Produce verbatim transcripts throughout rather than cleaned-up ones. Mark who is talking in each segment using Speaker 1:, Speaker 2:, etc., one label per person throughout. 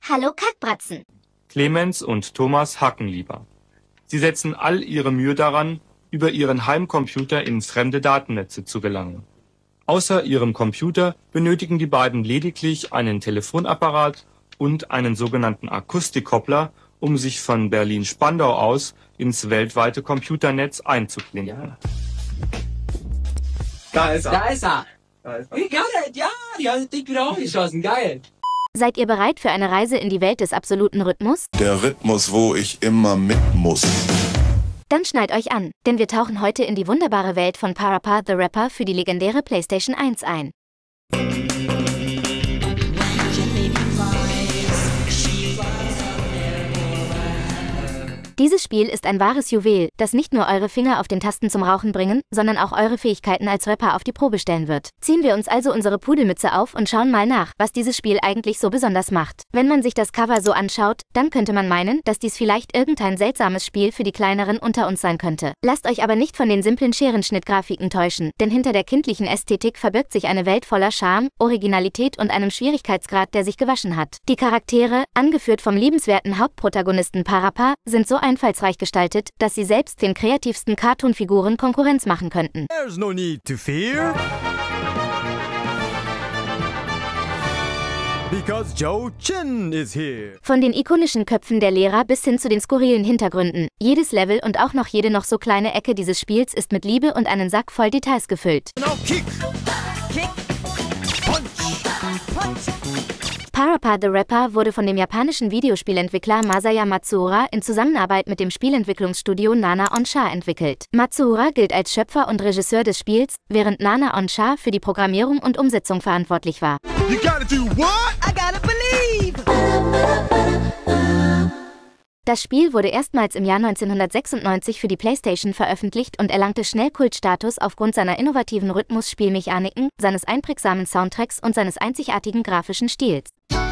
Speaker 1: Hallo Kackbratzen.
Speaker 2: Clemens und Thomas Hackenlieber. Sie setzen all ihre Mühe daran, über ihren Heimcomputer in fremde Datennetze zu gelangen. Außer ihrem Computer benötigen die beiden lediglich einen Telefonapparat und einen sogenannten Akustikkoppler, um sich von Berlin-Spandau aus ins weltweite Computernetz einzuklinken.
Speaker 3: Ja. Da ist er.
Speaker 4: Da ist er.
Speaker 3: Da ist er.
Speaker 4: Wie geil, ja, die haben dich wieder aufgeschossen, geil.
Speaker 1: Seid ihr bereit für eine Reise in die Welt des absoluten Rhythmus?
Speaker 5: Der Rhythmus, wo ich immer mit muss.
Speaker 1: Dann schnallt euch an, denn wir tauchen heute in die wunderbare Welt von Parappa the Rapper für die legendäre PlayStation eins ein. Dieses Spiel ist ein wahres Juwel, das nicht nur eure Finger auf den Tasten zum Rauchen bringen, sondern auch eure Fähigkeiten als Rapper auf die Probe stellen wird. Ziehen wir uns also unsere Pudelmütze auf und schauen mal nach, was dieses Spiel eigentlich so besonders macht. Wenn man sich das Cover so anschaut, dann könnte man meinen, dass dies vielleicht irgendein seltsames Spiel für die Kleineren unter uns sein könnte. Lasst euch aber nicht von den simplen Scherenschnittgrafiken täuschen, denn hinter der kindlichen Ästhetik verbirgt sich eine Welt voller Charme, Originalität und einem Schwierigkeitsgrad, der sich gewaschen hat. Die Charaktere, angeführt vom liebenswerten Hauptprotagonisten Parappa, sind so einfallsreich gestaltet, dass sie selbst den kreativsten Cartoon-Figuren Konkurrenz machen könnten.
Speaker 6: There's no need to fear. Because Joe Chin is here.
Speaker 1: Von den ikonischen Köpfen der Lehrer bis hin zu den skurrilen Hintergründen. Jedes Level und auch noch jede noch so kleine Ecke dieses Spiels ist mit Liebe und einen Sack voll Details gefüllt.
Speaker 6: Now kick, kick, punch, punch.
Speaker 1: Parappa the Rapper wurde von dem japanischen Videospielentwickler Masaya Matsuura in Zusammenarbeit mit dem Spielentwicklungsstudio Nana Onsha entwickelt. Matsuura gilt als Schöpfer und Regisseur des Spiels, während Nana Onsha für die Programmierung und Umsetzung verantwortlich war.
Speaker 6: You gotta do what? I gotta believe.
Speaker 1: Das Spiel wurde erstmals im Jahr neunzehnhundertsechsundneunzig für die PlayStation veröffentlicht und erlangte schnell Kultstatus aufgrund seiner innovativen Rhythmus-Spielmechaniken, seines einprägsamen Soundtracks und seines einzigartigen grafischen Stils.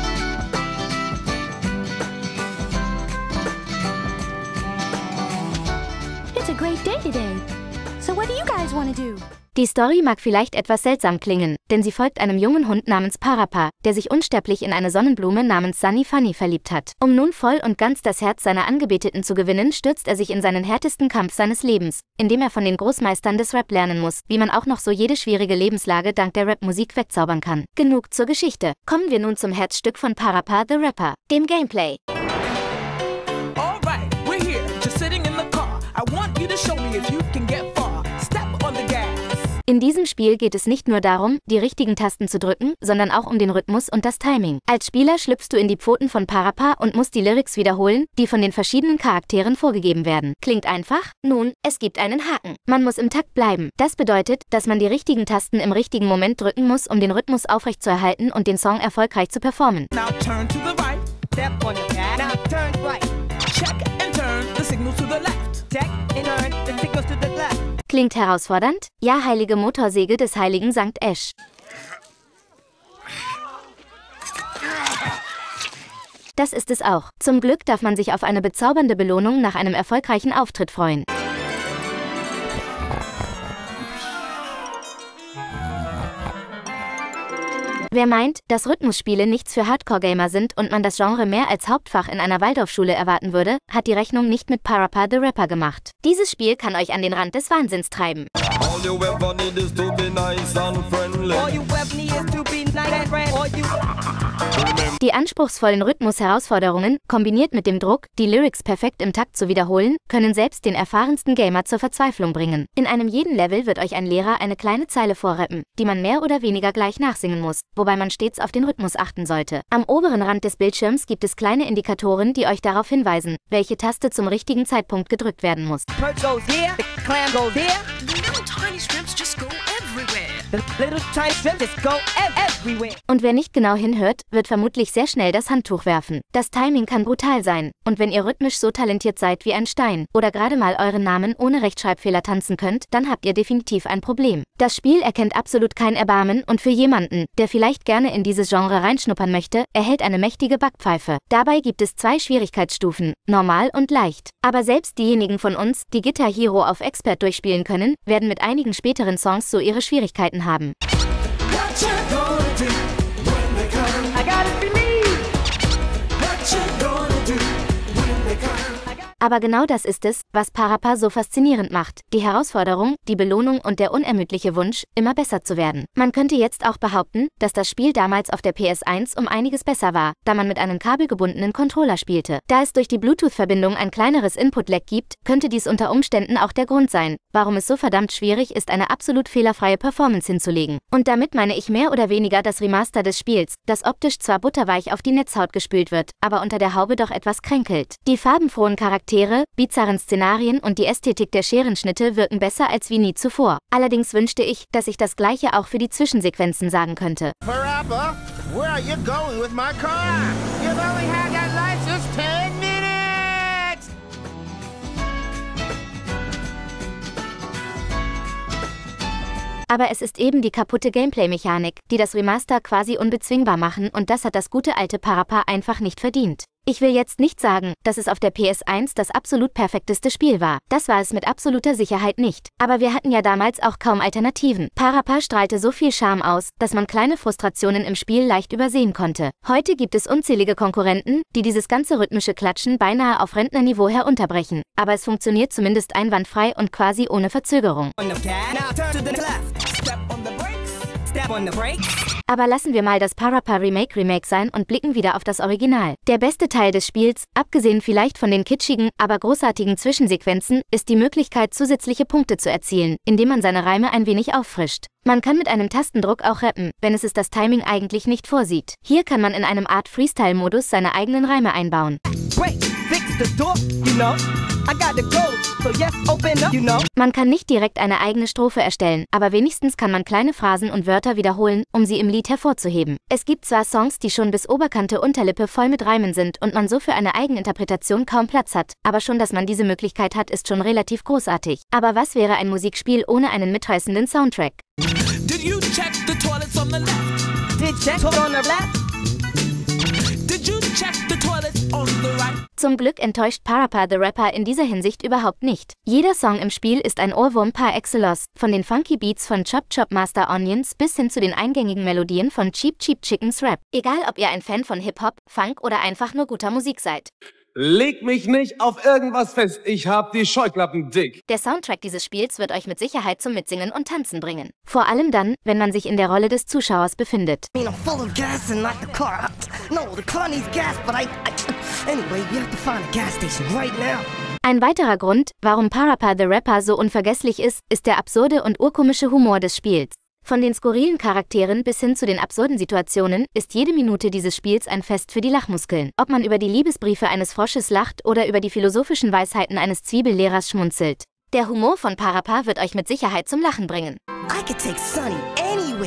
Speaker 7: It's a great day today. So what do you guys want to do?
Speaker 1: Die Story mag vielleicht etwas seltsam klingen, denn sie folgt einem jungen Hund namens Parappa, der sich unsterblich in eine Sonnenblume namens Sunny Funny verliebt hat. Um nun voll und ganz das Herz seiner Angebeteten zu gewinnen, stürzt er sich in seinen härtesten Kampf seines Lebens, indem er von den Großmeistern des Rap lernen muss, wie man auch noch so jede schwierige Lebenslage dank der Rap-Musik wegzaubern kann. Genug zur Geschichte. Kommen wir nun zum Herzstück von Parappa the Rapper, dem Gameplay.
Speaker 8: Alright, we're here, just sitting in the car. I want you to show me if you can get far. Step on the gas.
Speaker 1: In diesem Spiel geht es nicht nur darum, die richtigen Tasten zu drücken, sondern auch um den Rhythmus und das Timing. Als Spieler schlüpfst du in die Pfoten von Parappa und musst die Lyrics wiederholen, die von den verschiedenen Charakteren vorgegeben werden. Klingt einfach? Nun, es gibt einen Haken. Man muss im Takt bleiben. Das bedeutet, dass man die richtigen Tasten im richtigen Moment drücken muss, um den Rhythmus aufrechtzuerhalten und den Song erfolgreich zu performen.
Speaker 8: Now turn to the right, step on the gas. Now turn right, check and turn the signal to the left. Check and turn the signals to the left.
Speaker 1: Klingt herausfordernd? Ja, heilige Motorsäge des heiligen Sankt Esch. Das ist es auch. Zum Glück darf man sich auf eine bezaubernde Belohnung nach einem erfolgreichen Auftritt freuen. Wer meint, dass Rhythmusspiele nichts für Hardcore-Gamer sind und man das Genre mehr als Hauptfach in einer Waldorfschule erwarten würde, hat die Rechnung nicht mit Parappa the Rapper gemacht. Dieses Spiel kann euch an den Rand des Wahnsinns treiben.
Speaker 9: All you ever need is to be nice and friendly. All you ever need is to be nice and friendly. All you
Speaker 1: Die anspruchsvollen Rhythmus-Herausforderungen, kombiniert mit dem Druck, die Lyrics perfekt im Takt zu wiederholen, können selbst den erfahrensten Gamer zur Verzweiflung bringen. In einem jeden Level wird euch ein Lehrer eine kleine Zeile vorrappen, die man mehr oder weniger gleich nachsingen muss, wobei man stets auf den Rhythmus achten sollte. Am oberen Rand des Bildschirms gibt es kleine Indikatoren, die euch darauf hinweisen, welche Taste zum richtigen Zeitpunkt gedrückt werden muss. Und wer nicht genau hinhört, wird vermutlich sehr schnell das Handtuch werfen. Das Timing kann brutal sein. Und wenn ihr rhythmisch so talentiert seid wie ein Stein oder gerade mal euren Namen ohne Rechtschreibfehler tanzen könnt, dann habt ihr definitiv ein Problem. Das Spiel erkennt absolut kein Erbarmen und für jemanden, der vielleicht gerne in dieses Genre reinschnuppern möchte, erhält eine mächtige Backpfeife. Dabei gibt es zwei Schwierigkeitsstufen, normal und leicht. Aber selbst diejenigen von uns, die Guitar Hero auf Expert durchspielen können, werden mit einigen späteren Songs so ihre Schwierigkeiten haben. Aber genau das ist es, was Parappa so faszinierend macht. Die Herausforderung, die Belohnung und der unermüdliche Wunsch, immer besser zu werden. Man könnte jetzt auch behaupten, dass das Spiel damals auf der P S eins um einiges besser war, da man mit einem kabelgebundenen Controller spielte. Da es durch die Bluetooth-Verbindung ein kleineres Input-Lag gibt, könnte dies unter Umständen auch der Grund sein, warum es so verdammt schwierig ist, eine absolut fehlerfreie Performance hinzulegen. Und damit meine ich mehr oder weniger das Remaster des Spiels, das optisch zwar butterweich auf die Netzhaut gespült wird, aber unter der Haube doch etwas kränkelt. Die farbenfrohen Charaktere, bizarren Szenarien und die Ästhetik der Scherenschnitte wirken besser als wie nie zuvor. Allerdings wünschte ich, dass ich das Gleiche auch für die Zwischensequenzen sagen könnte.
Speaker 3: Parappa, where are you going with my car? You've only had that license ten minutes!
Speaker 1: Aber es ist eben die kaputte Gameplay-Mechanik, die das Remaster quasi unbezwingbar machen, und das hat das gute alte Parappa einfach nicht verdient. Ich will jetzt nicht sagen, dass es auf der P S eins das absolut perfekteste Spiel war. Das war es mit absoluter Sicherheit nicht. Aber wir hatten ja damals auch kaum Alternativen. Parappa strahlte so viel Charme aus, dass man kleine Frustrationen im Spiel leicht übersehen konnte. Heute gibt es unzählige Konkurrenten, die dieses ganze rhythmische Klatschen beinahe auf Rentnerniveau herunterbrechen. Aber es funktioniert zumindest einwandfrei und quasi ohne Verzögerung. Aber lassen wir mal das Parappa Remake Remake sein und blicken wieder auf das Original. Der beste Teil des Spiels, abgesehen vielleicht von den kitschigen, aber großartigen Zwischensequenzen, ist die Möglichkeit, zusätzliche Punkte zu erzielen, indem man seine Reime ein wenig auffrischt. Man kann mit einem Tastendruck auch rappen, wenn es es das Timing eigentlich nicht vorsieht. Hier kann man in einem Art Freestyle-Modus seine eigenen Reime einbauen. Man kann nicht direkt eine eigene Strophe erstellen, aber wenigstens kann man kleine Phrasen und Wörter wiederholen, um sie im Lied hervorzuheben. Es gibt zwar Songs, die schon bis Oberkante Unterlippe voll mit Reimen sind und man so für eine Eigeninterpretation kaum Platz hat, aber schon, dass man diese Möglichkeit hat, ist schon relativ großartig. Aber was wäre ein Musikspiel ohne einen mitreißenden Soundtrack?
Speaker 10: Did you check the toilets on the left?
Speaker 8: Did check toilet on the left?
Speaker 10: Did you check the toilets on the right?
Speaker 1: Zum Glück enttäuscht Parappa the Rapper in dieser Hinsicht überhaupt nicht. Jeder Song im Spiel ist ein Ohrwurm par excellence, von den funky Beats von Chop Chop Master Onions bis hin zu den eingängigen Melodien von Cheap Cheap Chickens Rap. Egal, ob ihr ein Fan von Hip-Hop, Funk oder einfach nur guter Musik seid.
Speaker 11: Leg mich nicht auf irgendwas fest, ich hab die Scheuklappen dick.
Speaker 1: Der Soundtrack dieses Spiels wird euch mit Sicherheit zum Mitsingen und Tanzen bringen. Vor allem dann, wenn man sich in der Rolle des Zuschauers befindet. Ein weiterer Grund, warum Parappa the Rapper so unvergesslich ist, ist der absurde und urkomische Humor des Spiels. Von den skurrilen Charakteren bis hin zu den absurden Situationen ist jede Minute dieses Spiels ein Fest für die Lachmuskeln. Ob man über die Liebesbriefe eines Frosches lacht oder über die philosophischen Weisheiten eines Zwiebellehrers schmunzelt. Der Humor von Parappa wird euch mit Sicherheit zum Lachen bringen.
Speaker 8: I could take Sunny anywhere.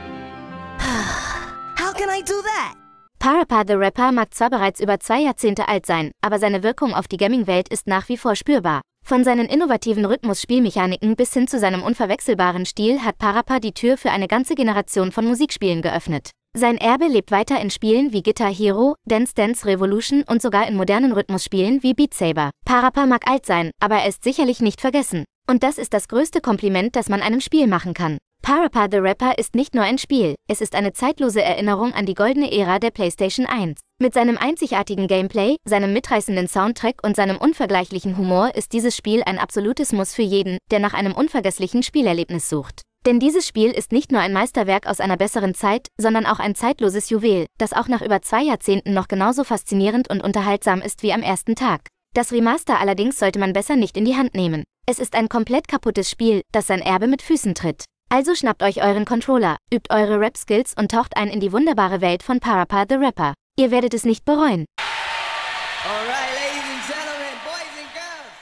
Speaker 8: How can I do that?
Speaker 1: Parappa the Rapper mag zwar bereits über zwei Jahrzehnte alt sein, aber seine Wirkung auf die Gaming-Welt ist nach wie vor spürbar. Von seinen innovativen Rhythmus-Spielmechaniken bis hin zu seinem unverwechselbaren Stil hat Parappa die Tür für eine ganze Generation von Musikspielen geöffnet. Sein Erbe lebt weiter in Spielen wie Guitar Hero, Dance Dance Revolution und sogar in modernen Rhythmusspielen wie Beat Saber. Parappa mag alt sein, aber er ist sicherlich nicht vergessen. Und das ist das größte Kompliment, das man einem Spiel machen kann. Parappa the Rapper ist nicht nur ein Spiel, es ist eine zeitlose Erinnerung an die goldene Ära der PlayStation eins. Mit seinem einzigartigen Gameplay, seinem mitreißenden Soundtrack und seinem unvergleichlichen Humor ist dieses Spiel ein absolutes Muss für jeden, der nach einem unvergesslichen Spielerlebnis sucht. Denn dieses Spiel ist nicht nur ein Meisterwerk aus einer besseren Zeit, sondern auch ein zeitloses Juwel, das auch nach über zwei Jahrzehnten noch genauso faszinierend und unterhaltsam ist wie am ersten Tag. Das Remaster allerdings sollte man besser nicht in die Hand nehmen. Es ist ein komplett kaputtes Spiel, das sein Erbe mit Füßen tritt. Also schnappt euch euren Controller, übt eure Rap-Skills und taucht ein in die wunderbare Welt von Parappa the Rapper. Ihr werdet es nicht bereuen.
Speaker 8: Alright, ladies and gentlemen, boys and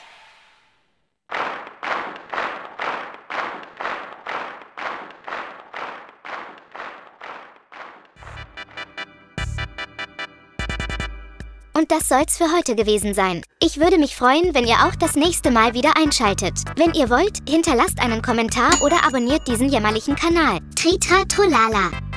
Speaker 8: girls.
Speaker 1: Und das soll's für heute gewesen sein. Ich würde mich freuen, wenn ihr auch das nächste Mal wieder einschaltet. Wenn ihr wollt, hinterlasst einen Kommentar oder abonniert diesen jämmerlichen Kanal. Tritra Trulala.